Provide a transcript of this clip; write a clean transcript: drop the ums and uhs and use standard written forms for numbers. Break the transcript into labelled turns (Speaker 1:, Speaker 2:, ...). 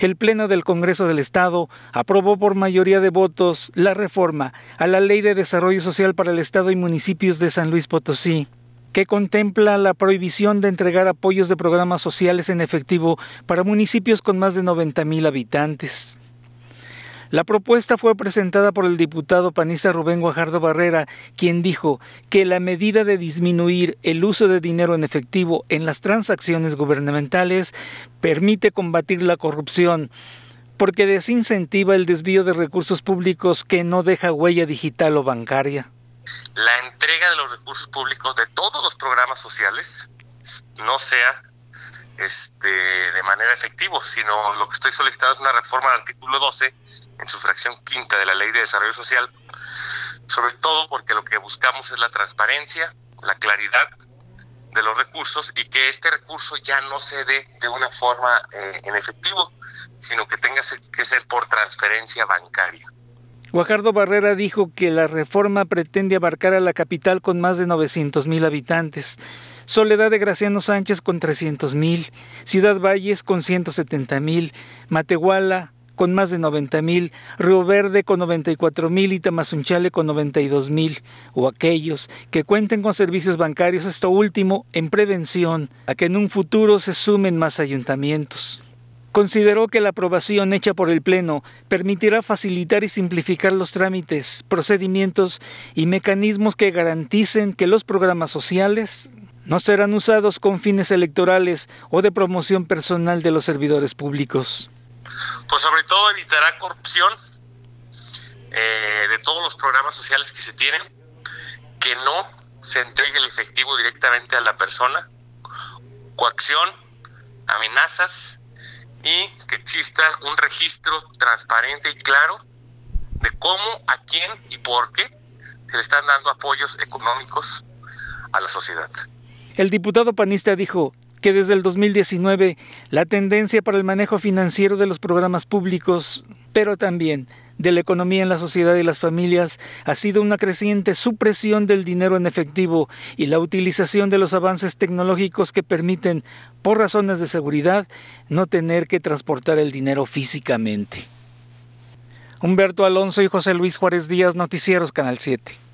Speaker 1: que el Pleno del Congreso del Estado aprobó por mayoría de votos la reforma a la Ley de Desarrollo Social para el Estado y municipios de San Luis Potosí, que contempla la prohibición de entregar apoyos de programas sociales en efectivo para municipios con más de 90,000 habitantes. La propuesta fue presentada por el diputado panista Rubén Guajardo Barrera, quien dijo que la medida de disminuir el uso de dinero en efectivo en las transacciones gubernamentales permite combatir la corrupción, porque desincentiva el desvío de recursos públicos que no deja huella digital o bancaria.
Speaker 2: La entrega de los recursos públicos de todos los programas sociales no sea de manera efectiva, sino lo que estoy solicitando es una reforma al artículo 12 en su fracción quinta de la Ley de Desarrollo Social, sobre todo porque lo que buscamos es la transparencia, la claridad de los recursos y que este recurso ya no se dé de una forma en efectivo, sino que tenga que ser por transferencia bancaria.
Speaker 1: Guajardo Barrera dijo que la reforma pretende abarcar a la capital con más de 900,000 habitantes, Soledad de Graciano Sánchez con 300,000, Ciudad Valles con 170,000, Matehuala con más de 90,000, Río Verde con 94,000 y Tamazunchale con 92,000, o aquellos que cuenten con servicios bancarios, esto último en prevención a que en un futuro se sumen más ayuntamientos. Consideró que la aprobación hecha por el Pleno permitirá facilitar y simplificar los trámites, procedimientos y mecanismos que garanticen que los programas sociales no serán usados con fines electorales o de promoción personal de los servidores públicos.
Speaker 2: Pues sobre todo evitará corrupción de todos los programas sociales que se tienen, que no se entregue el efectivo directamente a la persona, coacción, amenazas, y que exista un registro transparente y claro de cómo, a quién y por qué se le están dando apoyos económicos a la sociedad.
Speaker 1: El diputado panista dijo que desde el 2019 la tendencia para el manejo financiero de los programas públicos, pero también de la economía en la sociedad y las familias, ha sido una creciente supresión del dinero en efectivo y la utilización de los avances tecnológicos que permiten, por razones de seguridad, no tener que transportar el dinero físicamente. Humberto Alonso y José Luis Juárez Díaz, Noticieros Canal 7.